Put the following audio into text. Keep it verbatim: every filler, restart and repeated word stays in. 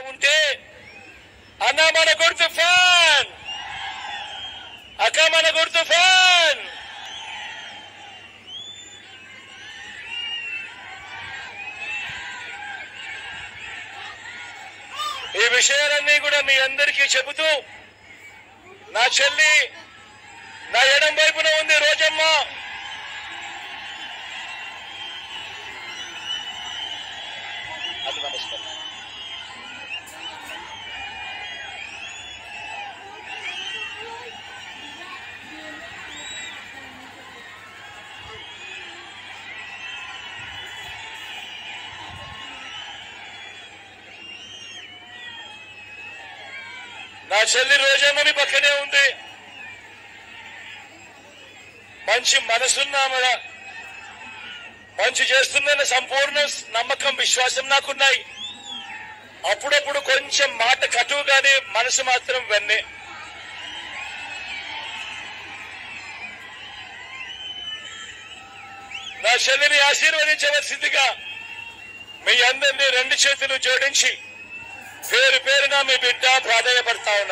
ఉంటే అన్న మన గుర్తు ఫ్యాన్, అక్క మన గుర్తు ఫ్యాన్. ఈ విషయాలన్నీ కూడా మీ అందరికీ చెబుతూ నా చెల్లి నా ఎడం వైపున ఉంది రోజమ్మ. అది నమస్కారం. నా చెల్లి రోజమ్మ మీ పక్కనే ఉంది. మంచి మనసున్నామడ, మంచి చేస్తుందన్న సంపూర్ణ నమ్మకం విశ్వాసం నాకున్నాయి. అప్పుడప్పుడు కొంచెం మాట కటువుగానే మనసు మాత్రం వెన్నే. నా చెల్లిని ఆశీర్వదించవలసిందిగా మీ అందరినీ రెండు చేతులు జోడించి పేరు పేరున మీ బిడ్డ ప్రాధాన్యపడతా